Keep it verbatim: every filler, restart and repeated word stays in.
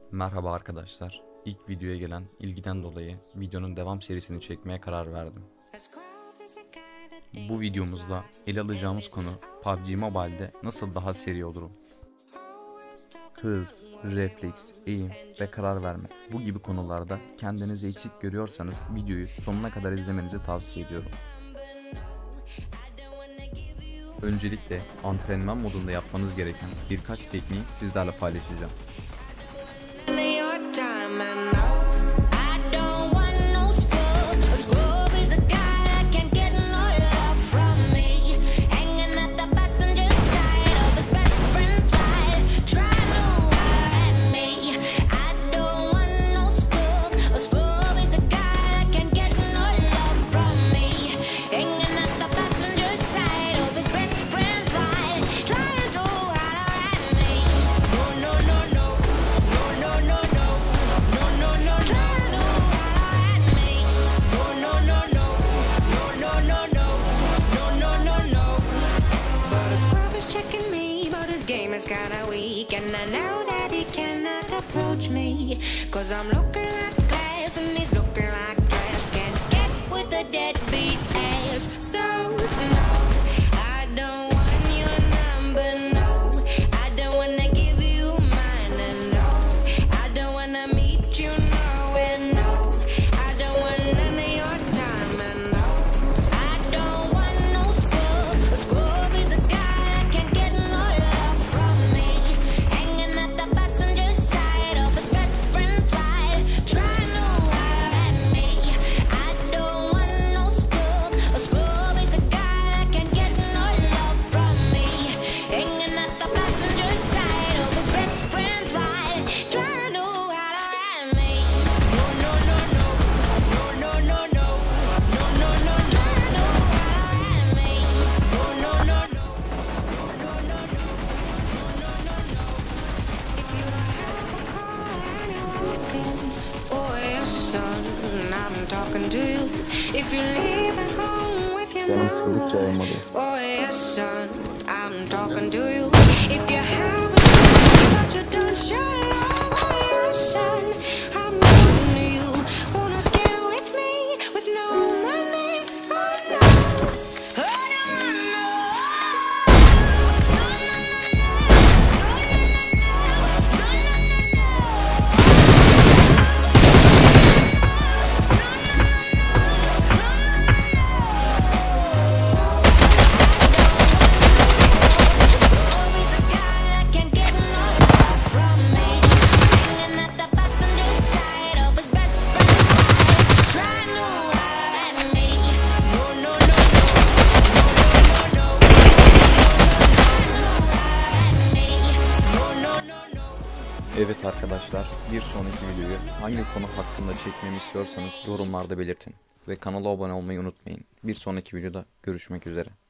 Merhaba arkadaşlar. İlk videoya gelen ilgiden dolayı videonun devam serisini çekmeye karar verdim. Bu videomuzda ele alacağımız konu P U B G Mobile'de nasıl daha seri olurum? Hız, refleks, eğim ve karar verme bu gibi konularda kendinizi eksik görüyorsanız videoyu sonuna kadar izlemenizi tavsiye ediyorum. Öncelikle antrenman modunda yapmanız gereken birkaç tekniği sizlerle paylaşacağım. Game is kinda weak, and I know that he cannot approach me, cause I'm looking like glass and he's looking like trash. Can't get with a deadbeat ass. So no, I don't want your number, no, I don't wanna give you mine, and no, I don't wanna meet you nowhere, no, I don't want none of your time, and no, I don't want no scrub. A scrub is a guy that can't get no love from me, hanging at the passenger side of his best friend's ride, trying to holler at me. I don't want no scrub. A scrub is a guy that can't get no love from me, hanging at the passenger side of his best friend's ride, trying to holler at me. No, no, no, no, no, no, no, no, no, no, no, trying to holler at me. No, no, no, no, no, no, no, no, no, no. If you don't have a car and you're walking, oh yes, son, I'm talking to you. If you're leaving home with your Canım sıkıldıkça mama, olmadı. oh yes, son, I'm talking to you. If you have but you don't show love, oh yes, son, I'm talking to you. Wanna get with me with no money, oh no, oh no, no, no, Evet arkadaşlar, bir sonraki videoyu hangi konu hakkında çekmemi istiyorsanız yorumlarda belirtin ve kanala abone olmayı unutmayın. Bir sonraki videoda görüşmek üzere.